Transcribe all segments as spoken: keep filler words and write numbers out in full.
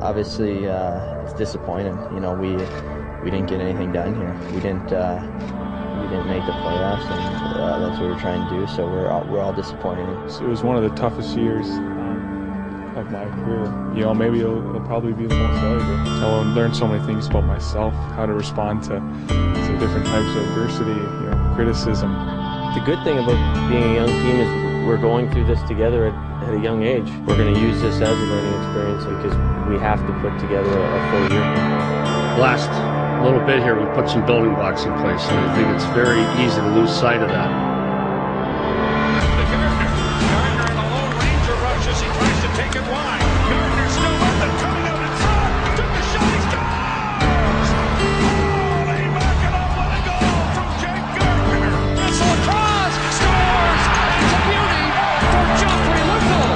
obviously uh, it's disappointing. You know, we we didn't get anything done here. We didn't uh, we didn't make the playoffs, and uh, that's what we're trying to do. So we're all, we're all disappointed. It was one of the toughest years um, of my career. You know, maybe it'll, it'll probably be the most valuable. I learned so many things about myself, how to respond to, to different types of adversity, you know, criticism. The good thing about being a young team is we're going through this together at, at a young age. We're going to use this as a learning experience because we have to put together a, a full year. Last little bit here, we put some building blocks in place, and I think it's very easy to lose sight of that. The Gardner. Gardner in a low ranger rush as he tries to take it wide. Gardner still with it, coming out in front. Took the shot, he scores! Oh, they back it up with a goal from Jake Gardner. Missile across, scores! It's a beauty for Joffrey Lindell.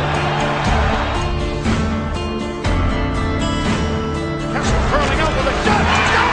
Kessel curling out with a shot.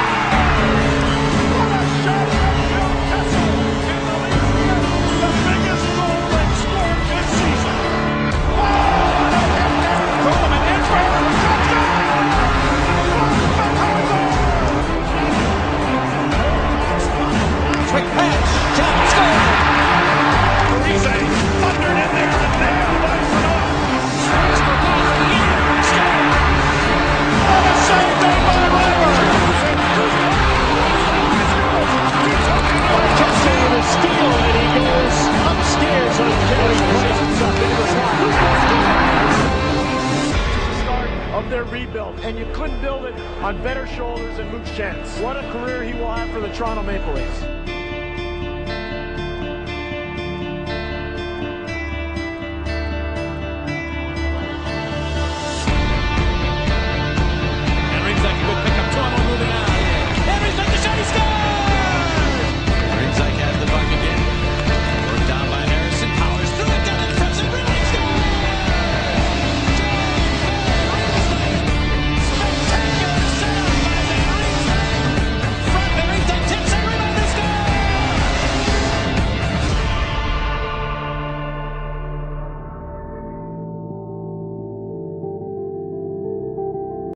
Of their rebuild, and you couldn't build it on better shoulders than Luke Schenn. What a career he will have for the Toronto Maple Leafs.